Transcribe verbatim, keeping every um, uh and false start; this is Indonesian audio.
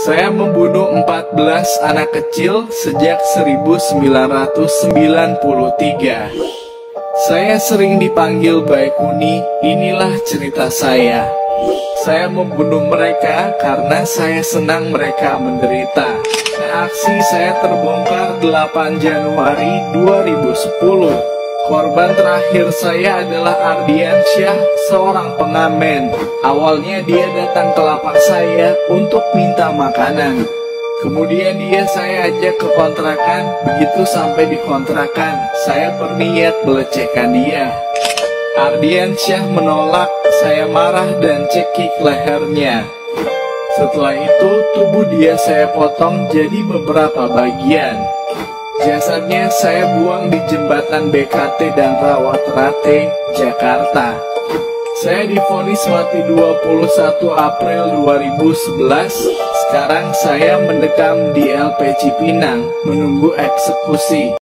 Saya membunuh empat belas anak kecil sejak seribu sembilan ratus sembilan puluh tiga. Saya sering dipanggil Baekuni, inilah cerita saya. Saya membunuh mereka karena saya senang mereka menderita. Aksi saya terbongkar delapan Januari dua ribu sepuluh. Korban terakhir saya adalah Ardiansyah, seorang pengamen. Awalnya dia datang ke lapak saya untuk minta makanan. Kemudian dia saya ajak ke kontrakan. Begitu sampai di kontrakan, saya berniat melecehkan dia. Ardiansyah menolak, saya marah dan cekik lehernya. Setelah itu, tubuh dia saya potong jadi beberapa bagian. Jasadnya saya buang di jembatan B K T dan Rawaterate, Jakarta. Saya divonis mati dua puluh satu April dua ribu sebelas. Sekarang saya mendekam di L P Cipinang menunggu eksekusi.